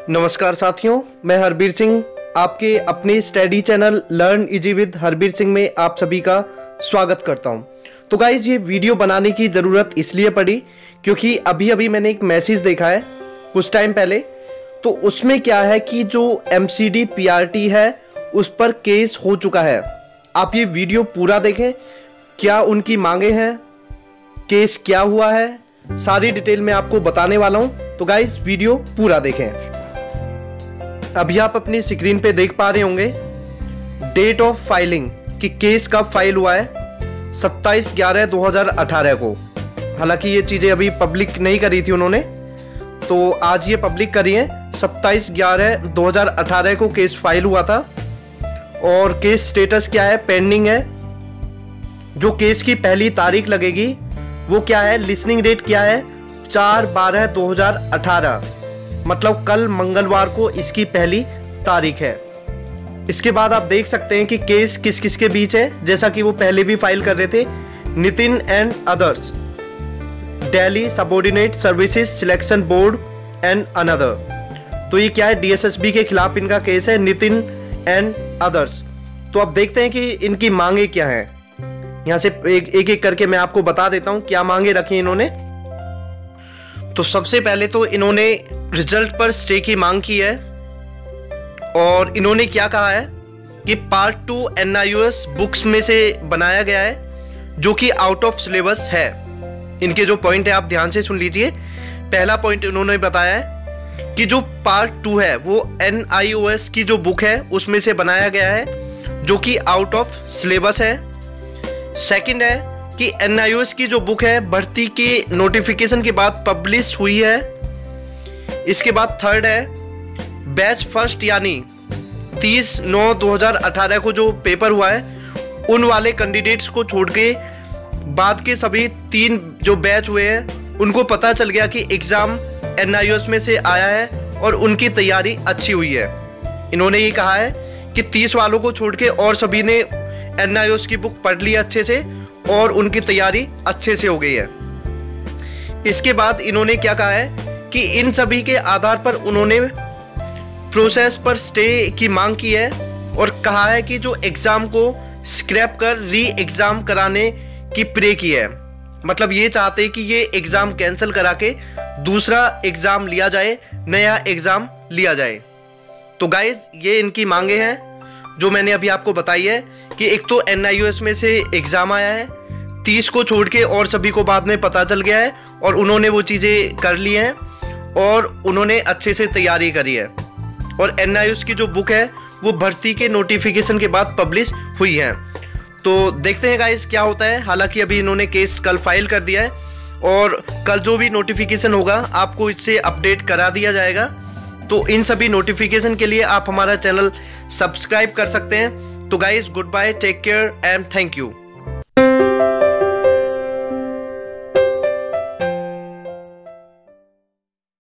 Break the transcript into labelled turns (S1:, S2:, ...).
S1: नमस्कार साथियों, मैं हरबीर सिंह आपके अपने study channel learn easy with Harbir Singh में आप सभी का स्वागत करता हूं। तो गाइज, ये वीडियो बनाने की ज़रूरत इसलिए पड़ी क्योंकि अभी मैंने एक मैसेज देखा है कुछ टाइम पहले। तो उसमें क्या है कि जो MCD PRT है उस पर केस हो चुका है। आप ये वीडियो पूरा देखें, क्या उनकी मांगे हैं, केस क्या हुआ है, सारी डिटेल मैं आपको बताने वाला हूं। तो गाइज, वीडियो पूरा देखें। अभी आप अपनी स्क्रीन पे देख पा रहे होंगे डेट ऑफ फाइलिंग कि केस कब फाइल हुआ है, 27/11/2018 को। हालांकि ये चीज़ें अभी पब्लिक नहीं करी थी उन्होंने, तो आज ये पब्लिक करी है। 27/11/2018 को केस फाइल हुआ था और केस स्टेटस क्या है, पेंडिंग है। जो केस की पहली तारीख लगेगी वो क्या है, लिसनिंग डेट क्या है, 4/12/2018, मतलब कल मंगलवार को इसकी पहली तारीख है। इसके बाद आप देख सकते हैं कि केस किस किस के बीच है, जैसा कि वो पहले भी फाइल कर रहे थे, Nitin and others, Delhi subordinate services selection board and another. तो ये क्या है, DSSB के खिलाफ इनका केस है, नितिन एंड अदर्स। तो अब देखते हैं कि इनकी मांगे क्या हैं। यहाँ से एक एक करके मैं आपको बता देता हूँ क्या मांगे रखी इन्होंने। तो सबसे पहले तो इन्होंने रिजल्ट पर स्टे की मांग की है और इन्होंने क्या कहा है कि पार्ट 2 NIOS बुक्स में से बनाया गया है जो कि आउट ऑफ सिलेबस है। इनके जो पॉइंट है आप ध्यान से सुन लीजिए। पहला पॉइंट इन्होंने बताया है कि जो पार्ट 2 है वो NIOS की जो बुक है उसमें से बनाया गया है जो कि आउट ऑफ सिलेबस है। सेकंड है कि NIOS की जो बुक है भर्ती के नोटिफिकेशन के बाद पब्लिश हुई है। इसके बाद थर्ड है बैच फर्स्ट यानी 30/9/2018 को जो पेपर हुआ है उन वाले कैंडिडेट्स को छोड़ के बाद के सभी 3 जो बैच हुए हैं उनको पता चल गया कि एग्ज़ाम NIOS में से आया है और उनकी तैयारी अच्छी हुई है। इन्होंने ये कहा है कि 30 वालों को छोड़ के और सभी ने NIOS की बुक पढ़ ली अच्छे से और उनकी तैयारी अच्छे से हो गई है। इसके बाद इन्होंने क्या कहा है कि इन सभी के आधार पर उन्होंने प्रोसेस पर स्टे की मांग की है और कहा है कि जो एग्ज़ाम को स्क्रैप कर री एग्ज़ाम कराने की प्रे की है। मतलब ये चाहते हैं कि ये एग्ज़ाम कैंसिल करा के दूसरा एग्ज़ाम लिया जाए, नया एग्ज़ाम लिया जाए। तो गाइज, ये इनकी मांगे हैं जो मैंने अभी आपको बताई है कि एक तो NIOS में से एग्ज़ाम आया है, 30 को छोड़ के और सभी को बाद में पता चल गया है और उन्होंने वो चीज़ें कर ली हैं और उन्होंने अच्छे से तैयारी करी है। और NIOS की जो बुक है वो भर्ती के नोटिफिकेशन के बाद पब्लिश हुई है। तो देखते हैं गाइस क्या होता है। हालांकि अभी इन्होंने केस कल फाइल कर दिया है और कल जो भी नोटिफिकेशन होगा आपको इससे अपडेट करा दिया जाएगा। तो इन सभी नोटिफिकेशन के लिए आप हमारा चैनल सब्सक्राइब कर सकते हैं। तो guys, good bye, take care and thank you.